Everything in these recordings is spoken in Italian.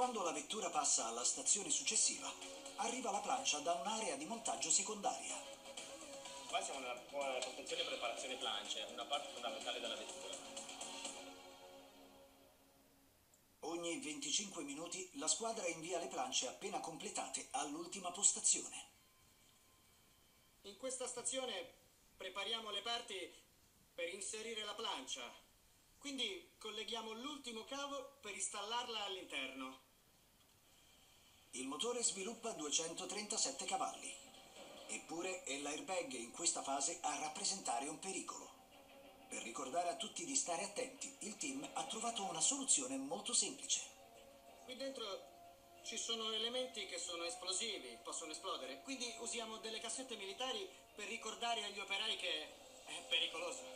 Quando la vettura passa alla stazione successiva, arriva la plancia da un'area di montaggio secondaria. Qua siamo nella confezione e preparazione plance, una parte fondamentale della vettura. Ogni 25 minuti la squadra invia le plance appena completate all'ultima postazione. In questa stazione prepariamo le parti per inserire la plancia. Quindi colleghiamo l'ultimo cavo per installarla all'interno. Il motore sviluppa 237 cavalli. Eppure è l'airbag in questa fase a rappresentare un pericolo. Per ricordare a tutti di stare attenti, il team ha trovato una soluzione molto semplice. Qui dentro ci sono elementi che sono esplosivi, possono esplodere. Quindi usiamo delle cassette militari per ricordare agli operai che è pericoloso.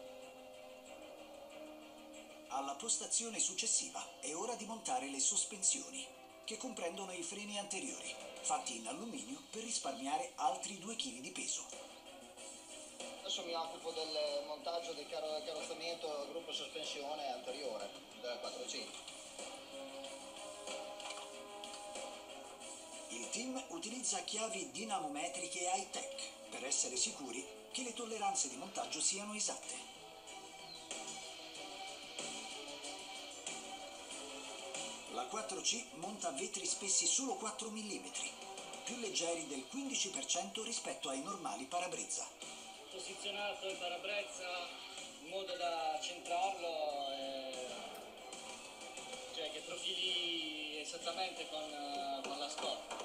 Alla postazione successiva è ora di montare le sospensioni, che comprendono i freni anteriori, fatti in alluminio per risparmiare altri 2 kg di peso. Adesso mi occupo del montaggio del carrozzamento gruppo sospensione anteriore della 4C. Il team utilizza chiavi dinamometriche high-tech per essere sicuri che le tolleranze di montaggio siano esatte. La 4C monta vetri spessi solo 4 mm, più leggeri del 15% rispetto ai normali parabrezza. Posizionato il parabrezza in modo da centrarlo, cioè che profili esattamente con la scorta.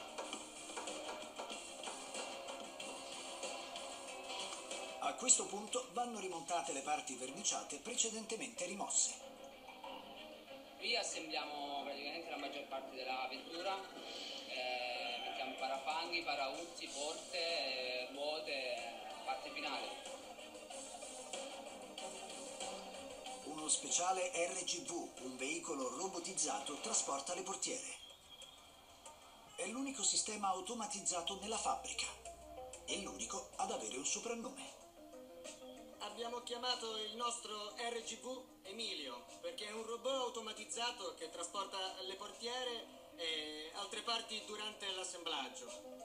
A questo punto vanno rimontate le parti verniciate precedentemente rimosse. Qui assembliamo praticamente la maggior parte della vettura, mettiamo parafanghi, paraurti, porte, ruote, parte finale. Uno speciale RGV, un veicolo robotizzato, trasporta le portiere. È l'unico sistema automatizzato nella fabbrica e l'unico ad avere un soprannome. Abbiamo chiamato il nostro RGV Emilio, perché è un robot automatizzato che trasporta le portiere e altre parti durante l'assemblaggio.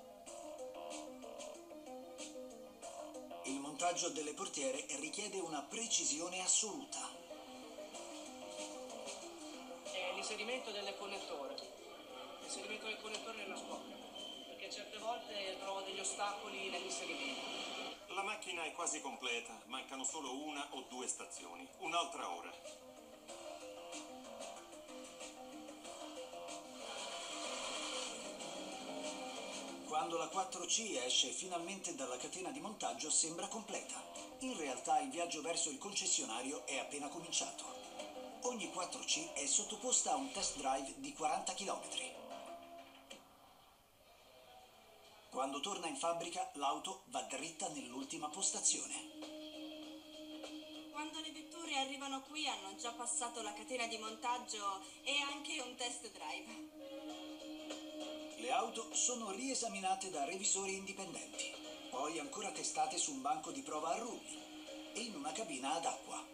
Il montaggio delle portiere richiede una precisione assoluta. È l'inserimento del connettore. L'inserimento del connettore nella scocca, perché certe volte trovo degli ostacoli nell'inserimento. La macchina è quasi completa, mancano solo 1 o 2 stazioni. Un'altra ora. Quando la 4C esce finalmente dalla catena di montaggio sembra completa. In realtà il viaggio verso il concessionario è appena cominciato. Ogni 4C è sottoposta a un test drive di 40 km. Quando torna in fabbrica, l'auto va dritta nell'ultima postazione. Quando le vetture arrivano qui hanno già passato la catena di montaggio e anche un test drive. Le auto sono riesaminate da revisori indipendenti, poi ancora testate su un banco di prova a rulli e in una cabina ad acqua.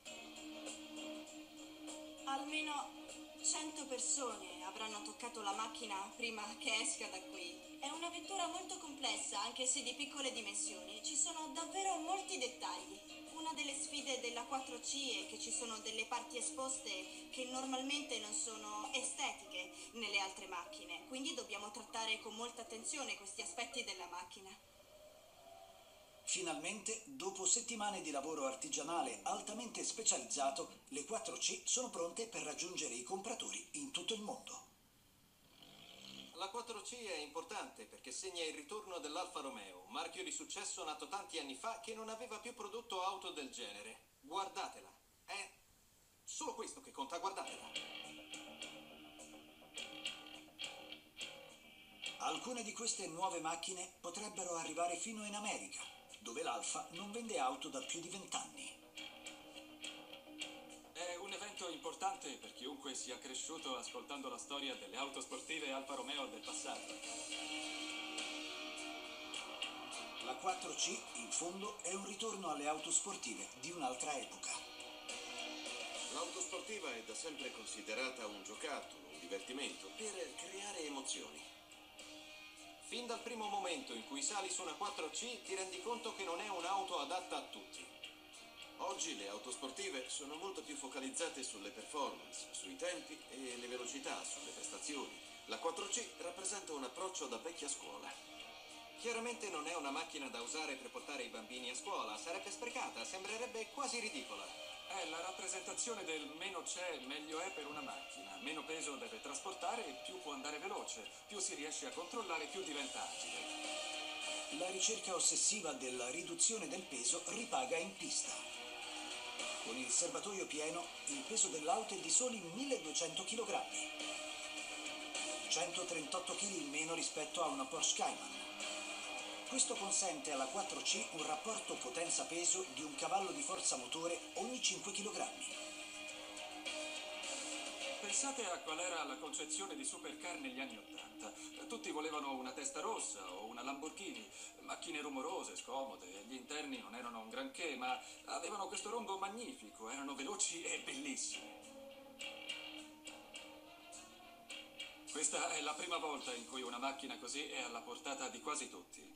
Almeno 100 persone avranno toccato la macchina prima che esca da qui. È una vettura molto complessa, anche se di piccole dimensioni. Ci sono davvero molti dettagli. Una delle sfide della 4C è che ci sono delle parti esposte che normalmente non sono estetiche nelle altre macchine, quindi dobbiamo trattare con molta attenzione questi aspetti della macchina. Finalmente, dopo settimane di lavoro artigianale altamente specializzato, le 4C sono pronte per raggiungere i compratori in tutto il mondo. La 4C è importante perché segna il ritorno dell'Alfa Romeo, marchio di successo nato tanti anni fa che non aveva più prodotto auto del genere. Guardatela, è solo questo che conta, guardatela. Alcune di queste nuove macchine potrebbero arrivare fino in America, dove l'Alfa non vende auto da più di 20 anni. È un evento importante per chiunque sia cresciuto ascoltando la storia delle auto sportive Alfa Romeo del passato. La 4C, in fondo, è un ritorno alle auto sportive di un'altra epoca. L'auto sportiva è da sempre considerata un giocattolo, un divertimento, per creare emozioni. Fin dal primo momento in cui sali su una 4C ti rendi conto che non è un'auto adatta a tutti. Oggi le auto sportive sono molto più focalizzate sulle performance, sui tempi e le velocità, sulle prestazioni. La 4C rappresenta un approccio da vecchia scuola. Chiaramente non è una macchina da usare per portare i bambini a scuola, sarebbe sprecata, sembrerebbe quasi ridicola. È la rappresentazione del meno c'è, meglio è per una macchina. Meno peso deve trasportare e più può andare veloce. Più si riesce a controllare, più diventa agile. La ricerca ossessiva della riduzione del peso ripaga in pista. Con il serbatoio pieno, il peso dell'auto è di soli 1200 kg. 138 kg in meno rispetto a una Porsche Cayman. Questo consente alla 4C un rapporto potenza-peso di un cavallo di forza motore ogni 5 kg. Pensate a qual era la concezione di supercar negli anni '80. Tutti volevano una testa rossa o una Lamborghini, macchine rumorose, scomode, gli interni non erano un granché, ma avevano questo rombo magnifico, erano veloci e bellissimi. Questa è la prima volta in cui una macchina così è alla portata di quasi tutti.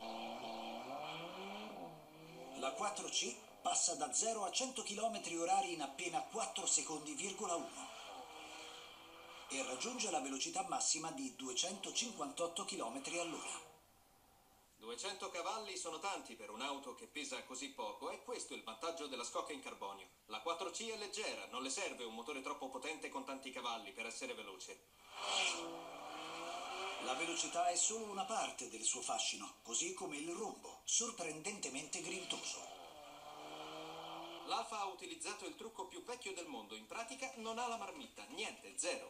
La 4C passa da 0 a 100 km/h in appena 4 secondi,1 e raggiunge la velocità massima di 258 km/h. 200 cavalli sono tanti per un'auto che pesa così poco e questo è il vantaggio della scocca in carbonio. La 4C è leggera, non le serve un motore troppo potente con tanti cavalli per essere veloce. La velocità è solo una parte del suo fascino, così come il rombo, sorprendentemente grintoso. L'Alfa ha utilizzato il trucco più vecchio del mondo, in pratica non ha la marmitta, niente, zero.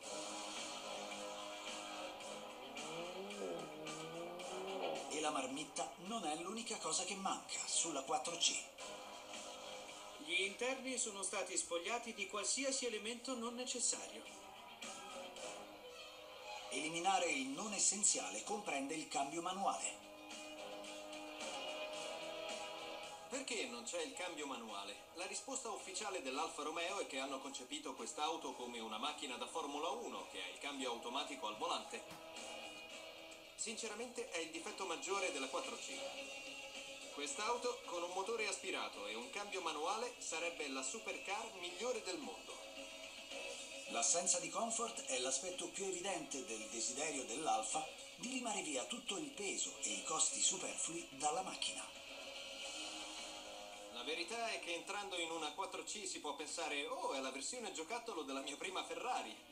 E la marmitta non è l'unica cosa che manca sulla 4C. Gli interni sono stati spogliati di qualsiasi elemento non necessario. Eliminare il non essenziale comprende il cambio manuale. Perché non c'è il cambio manuale? La risposta ufficiale dell'Alfa Romeo è che hanno concepito quest'auto come una macchina da Formula 1 che ha il cambio automatico al volante. Sinceramente è il difetto maggiore della 4C. Quest'auto con un motore aspirato e un cambio manuale sarebbe la supercar migliore del mondo. L'assenza di comfort è l'aspetto più evidente del desiderio dell'Alfa di limare via tutto il peso e i costi superflui dalla macchina. La verità è che entrando in una 4C si può pensare «Oh, è la versione giocattolo della mia prima Ferrari».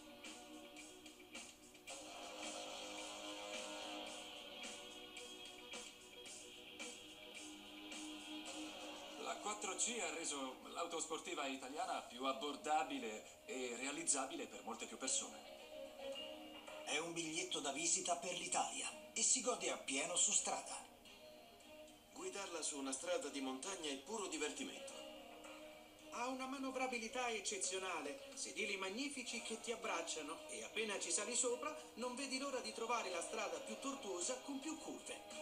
La 4C ha reso l'auto sportiva italiana più abbordabile e realizzabile per molte più persone. È un biglietto da visita per l'Italia e si gode appieno su strada. Guidarla su una strada di montagna è puro divertimento. Ha una manovrabilità eccezionale, sedili magnifici che ti abbracciano e appena ci sali sopra non vedi l'ora di trovare la strada più tortuosa con più curve.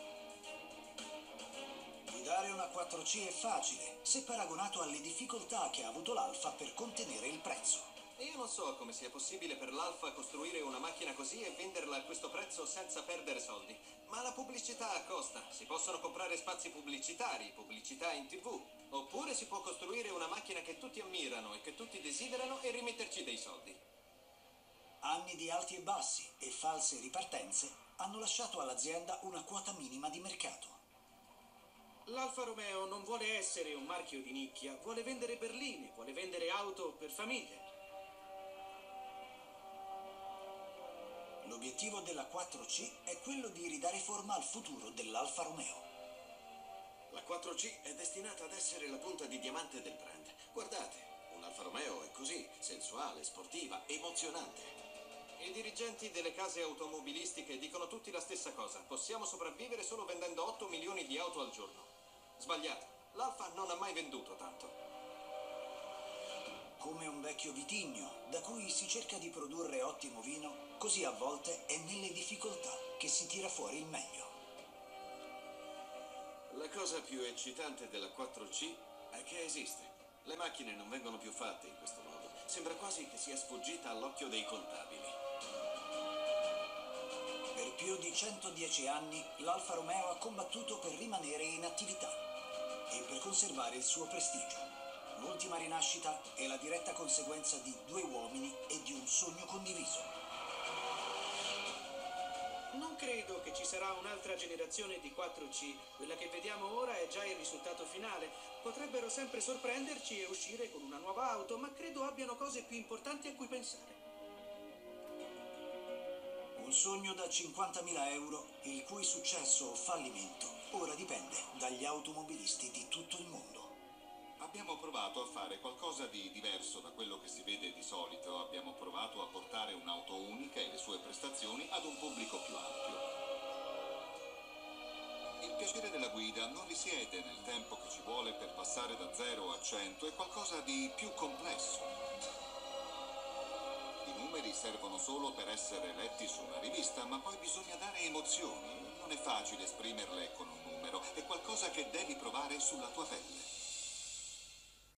Guidare una 4C è facile, se paragonato alle difficoltà che ha avuto l'Alfa per contenere il prezzo. E io non so come sia possibile per l'Alfa costruire una macchina così e venderla a questo prezzo senza perdere soldi. Ma la pubblicità costa, si possono comprare spazi pubblicitari, pubblicità in TV. Oppure si può costruire una macchina che tutti ammirano e che tutti desiderano e rimetterci dei soldi. Anni di alti e bassi e false ripartenze hanno lasciato all'azienda una quota minima di mercato. L'Alfa Romeo non vuole essere un marchio di nicchia, vuole vendere berline, vuole vendere auto per famiglie. L'obiettivo della 4C è quello di ridare forma al futuro dell'Alfa Romeo. La 4C è destinata ad essere la punta di diamante del brand. Guardate, un'Alfa Romeo è così, sensuale, sportiva, emozionante. I dirigenti delle case automobilistiche dicono tutti la stessa cosa. Possiamo sopravvivere solo vendendo 8 milioni di auto al giorno. Sbagliato. L'Alfa non ha mai venduto tanto. Come un vecchio vitigno, da cui si cerca di produrre ottimo vino, così a volte è nelle difficoltà che si tira fuori il meglio. La cosa più eccitante della 4C è che esiste. Le macchine non vengono più fatte in questo modo. Sembra quasi che sia sfuggita all'occhio dei contabili. più di 110 anni l'Alfa Romeo ha combattuto per rimanere in attività e per conservare il suo prestigio. L'ultima rinascita è la diretta conseguenza di due uomini e di un sogno condiviso. Non credo che ci sarà un'altra generazione di 4C. Quella che vediamo ora è già il risultato finale. Potrebbero sempre sorprenderci e uscire con una nuova auto, ma credo abbiano cose più importanti a cui pensare. Un sogno da 50.000 euro, il cui successo o fallimento ora dipende dagli automobilisti di tutto il mondo. Abbiamo provato a fare qualcosa di diverso da quello che si vede di solito. Abbiamo provato a portare un'auto unica e le sue prestazioni ad un pubblico più ampio. Il piacere della guida non risiede nel tempo che ci vuole per passare da 0 a 100, è qualcosa di più complesso. I numeri servono solo per essere letti su una rivista, ma poi bisogna dare emozioni. Non è facile esprimerle con un numero, è qualcosa che devi provare sulla tua pelle.